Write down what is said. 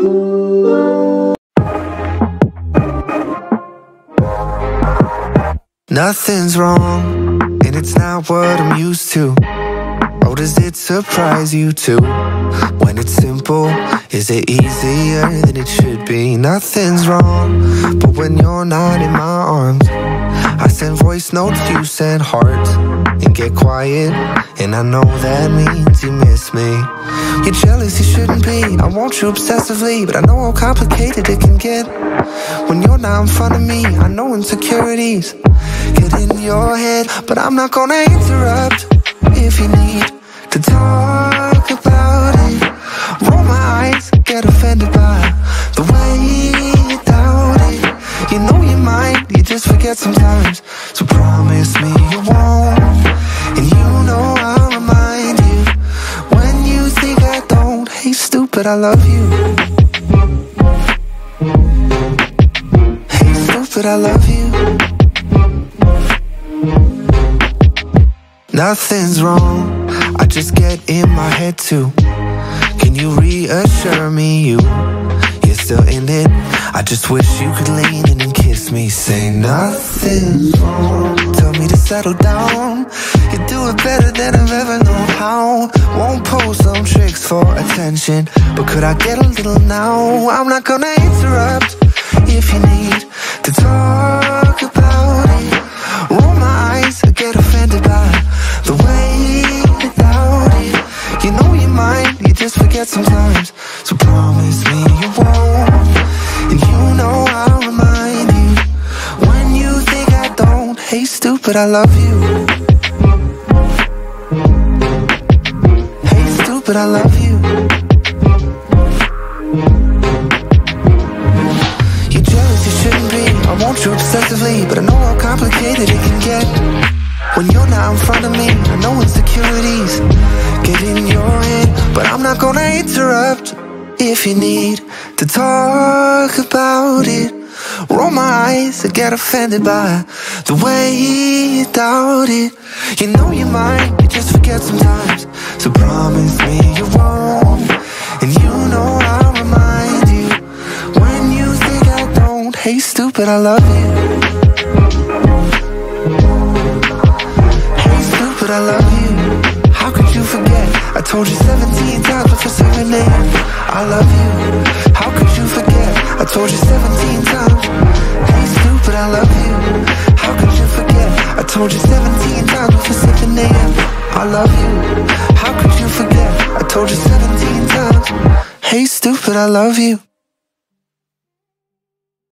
Nothing's wrong, and it's not what I'm used to. Oh, does it surprise you too? When it's simple, is it easier than it should be? Nothing's wrong, but when you're not in my arms, I send voice notes, you send hearts, and get quiet, and I know that means you miss me. You're jealous, you shouldn't be. I want you obsessively, but I know how complicated it can get when you're not in front of me. I know insecurities get in your head, but I'm not gonna interrupt. If you need to talk about it, roll my eyes, get offended by the way you doubt it. You know you might, you just forget sometimes. So promise me you won't, and you know I'll remind you when you think I don't. Hey stupid, I love you. Hey stupid, I love you. Nothing's wrong, I just get in my head too. Can you reassure me you're still in it? I just wish you could lean in and kiss me. Say nothing's wrong, tell me to settle down. You do it better than I've ever known how. Won't post some tricks for attention, but could I get a little now? I'm not gonna interrupt. If you need to talk about it, roll my eyes, I get offended by the way you doubt it. You know you might, you just forget sometimes. So promise me you won't, and you know I'll remind you when you think I don't. Hey stupid, I love you. Hey stupid, I love you. You're jealous, you shouldn't be. I want you obsessively, but I know how complicated it can get when you're not in front of me. I know insecurities get in your head, but I'm not gonna interrupt. If you need to talk about it, roll my eyes and get offended by the way you doubt it. You know you might, you just forget sometimes. So promise me you won't, and you know I'll remind you when you think I don't. Hey stupid, I love you. But I love you. How could you forget? I told you 17 times before 7 a.m. I love you. How could you forget? I told you 17 times. Hey stupid, I love you. How could you forget? I told you 17 times before 7 a.m. I love you. How could you forget? I told you 17 times. Hey stupid, I love you.